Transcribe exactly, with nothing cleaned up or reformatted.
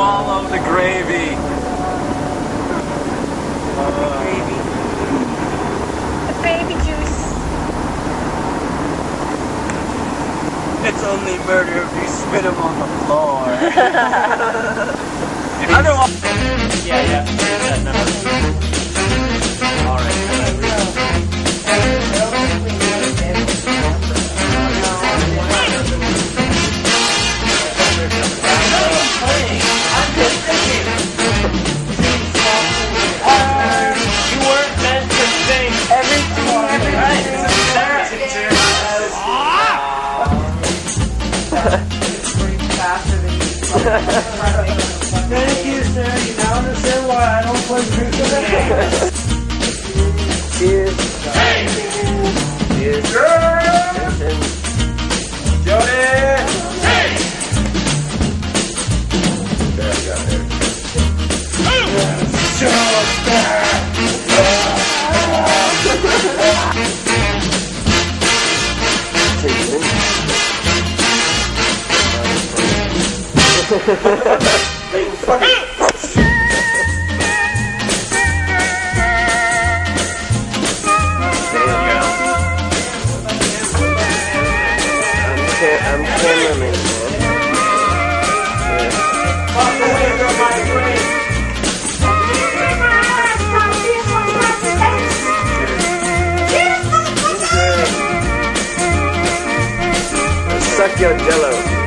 swallow the gravy. The gravy. The baby juice. It's only murder if you spit them on the floor. Otherwise, yeah, yeah, that number. All right. You weren't meant to think. Everything, right? Thank you, sir. You now understand why I don't play cricket. Cheers. Hey! Cheers. Jody! Hey! There we go. I'm cameraman, Walk away from my brain. Suck your jello.